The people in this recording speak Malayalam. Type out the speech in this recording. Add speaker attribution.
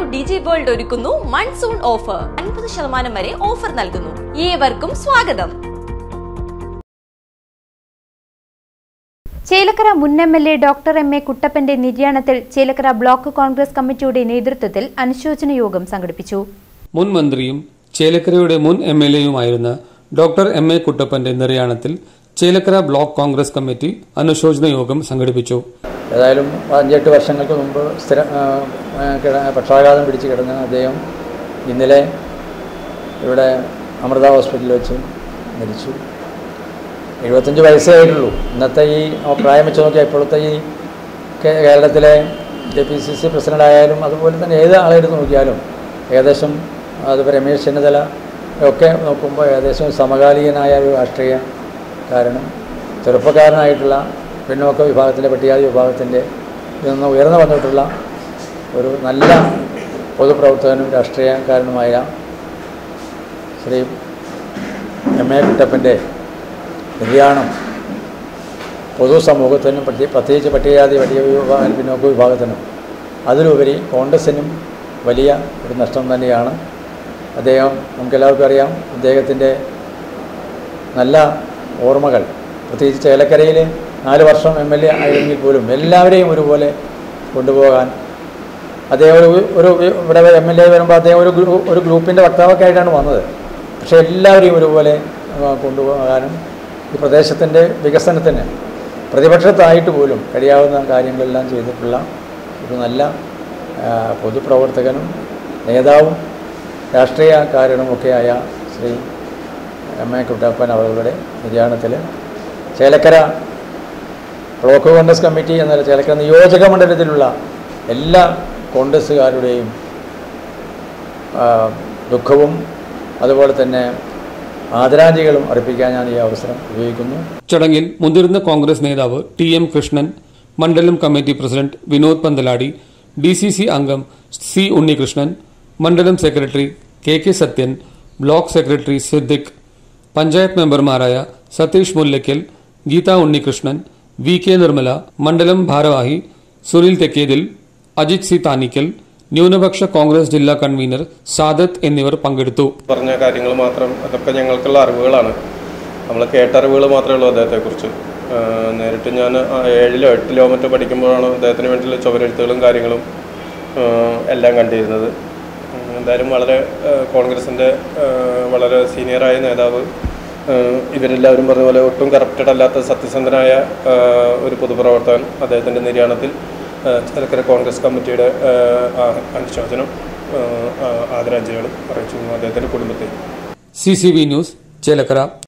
Speaker 1: ഡിജി വേൾഡ് ഒരുക്കുന്നു മൺസൂൺ ഓഫർ. 50% വരെ ഓഫർ നൽകുന്നു. ഏവർക്കും സ്വാഗതം.
Speaker 2: ചേലക്കര മുൻ എംഎൽഎ ഡോക്ടർ എം.എ. കുട്ടപ്പന്റെ നിര്യാണത്തിൽ ചേലക്കര ബ്ലോക്ക് കോൺഗ്രസ് കമ്മിറ്റിയുടെ നേതൃത്വത്തിൽ അനുശോചന യോഗം സംഘടിപ്പിച്ചു.
Speaker 3: മുൻ മന്ത്രിയും ചേലക്കരയുടെ മുൻ എംഎൽഎയുമായിരുന്ന ഡോക്ടർ എം.എ. കുട്ടപ്പന്റെ നിര്യാണത്തിൽ ചേലക്കര ബ്ലോക്ക് കോൺഗ്രസ് കമ്മിറ്റി അനുശോചന യോഗം സംഘടിപ്പിച്ചു.
Speaker 4: ഏതായാലും 5-8 വർഷങ്ങൾക്ക് മുമ്പ് പക്ഷാഘാതം പിടിച്ച് കിടന്ന അദ്ദേഹം ഇന്നലെ ഇവിടെ അമൃത ഹോസ്പിറ്റലിൽ വെച്ച് മരിച്ചു. 75 വയസ്സേ ആയിട്ടുള്ളൂ. ഇന്നത്തെ ഈ പ്രായം വെച്ച് നോക്കിയാൽ ഇപ്പോഴത്തെ ഈ കേരളത്തിലെ KPCC പ്രസിഡൻ്റായാലും അതുപോലെ തന്നെ ഏത് ആളെടുത്ത് നോക്കിയാലും ഏകദേശം അതിപ്പോൾ രമേശ് ചെന്നിത്തല ഒക്കെ നോക്കുമ്പോൾ ഏകദേശം സമകാലീനായ ഒരു രാഷ്ട്രീയക്കാരനും ചെറുപ്പക്കാരനായിട്ടുള്ള പിന്നോക്ക വിഭാഗത്തിൻ്റെ പട്ടികജാതി വിഭാഗത്തിൻ്റെ നിന്ന് ഉയർന്നു വന്നിട്ടുള്ള ഒരു നല്ല പൊതുപ്രവർത്തകനും രാഷ്ട്രീയക്കാരനുമായ ശ്രീ എം.എ. കുട്ടപ്പൻ്റെ നിര്യാണം പൊതുസമൂഹത്തിനും പ്രത്യേകിച്ച് പട്ടികജാതി പിന്നോക്ക വിഭാഗത്തിനും അതിലുപരി കോൺഗ്രസിനും വലിയ ഒരു നഷ്ടം തന്നെയാണ്. അദ്ദേഹം നമുക്കെല്ലാവർക്കും അറിയാം. അദ്ദേഹത്തിൻ്റെ നല്ല ഓർമ്മകൾ പ്രത്യേകിച്ച് ചേലക്കരയിൽ 4 വർഷം MLA ആയിരുന്നെങ്കിൽ പോലും എല്ലാവരെയും ഒരുപോലെ കൊണ്ടുപോകാൻ അദ്ദേഹം ഇവിടെ MLA വരുമ്പോൾ അദ്ദേഹം ഒരു ഗ്രൂപ്പിൻ്റെ വക്താവൊക്കെ ആയിട്ടാണ് വന്നത്. പക്ഷേ എല്ലാവരെയും ഒരുപോലെ കൊണ്ടുപോകാനും ഈ പ്രദേശത്തിൻ്റെ വികസനത്തിന് പ്രതിപക്ഷത്തായിട്ട് പോലും കഴിയാവുന്ന കാര്യങ്ങളെല്ലാം ചെയ്തിട്ടുള്ള ഒരു നല്ല പൊതുപ്രവർത്തകനും നേതാവും രാഷ്ട്രീയക്കാരനുമൊക്കെയായ ശ്രീ എം.എ. കുട്ടപ്പൻ അവരുടെ നിര്യാണത്തിൽ ചേലക്കര ബ്ലോക്ക് കോൺഗ്രസ് കമ്മിറ്റി എന്ന ചേലക്കര നിയോജക മണ്ഡലത്തിലുള്ള എല്ലാ കോൺഗ്രസ്സുകാരുടെയും ദുഃഖവും അതുപോലെ തന്നെ ആദരാഞ്ജലികളും അർപ്പിക്കാൻ ഞാൻ ഈ അവസരം ഉപയോഗിക്കുന്നു.
Speaker 3: ചടങ്ങിൽ മുതിർന്ന കോൺഗ്രസ് നേതാവ് TM കൃഷ്ണൻ, മണ്ഡലം committee president Vinod Panthaladi, DCC അംഗം C ഉണ്ണികൃഷ്ണൻ, മണ്ഡലം secretary KK Sathyan, block secretary Siddique, panchayat മെമ്പർമാരായ സതീഷ് മുല്ലയ്ക്കൽ, ഗീത ഉണ്ണികൃഷ്ണൻ, VK നിർമ്മല, മണ്ഡലം ഭാരവാഹി സുനിൽ തെക്കേതിൽ, അജിത് സി താനിക്കൽ, ന്യൂനപക്ഷ കോൺഗ്രസ് ജില്ലാ കൺവീനർ സാദത്ത് എന്നിവർ പങ്കെടുത്തു.
Speaker 5: പറഞ്ഞ കാര്യങ്ങൾ മാത്രം അതൊക്കെ ഞങ്ങൾക്കുള്ള അറിവുകളാണ്. നമ്മൾ കേട്ടറിവുകൾ മാത്രമേ ഉള്ളൂ അദ്ദേഹത്തെക്കുറിച്ച്. നേരിട്ട് ഞാൻ 7-8 കിലോമീറ്റർ പഠിക്കുമ്പോഴാണ് അദ്ദേഹത്തിന് വേണ്ടിയുള്ള ചുവരെഴുത്തുകളും കാര്യങ്ങളും എല്ലാം കണ്ടിരുന്നത്. എന്തായാലും വളരെ കോൺഗ്രസിൻ്റെ വളരെ സീനിയറായ നേതാവ്, ഇവരെല്ലാവരും പറഞ്ഞ പോലെ ഒട്ടും കറപ്റ്റഡ് അല്ലാത്ത സത്യസന്ധനായ ഒരു പൊതുപ്രവർത്തകൻ. അദ്ദേഹത്തിൻ്റെ നിര്യാണത്തിൽ ചേലക്കര കോൺഗ്രസ് കമ്മിറ്റിയുടെ അനുശോചനം ആദരാഞ്ജലികളും അറിയിച്ചു അദ്ദേഹത്തിൻ്റെ കുടുംബത്തെ.
Speaker 3: CCV news Chelakkara.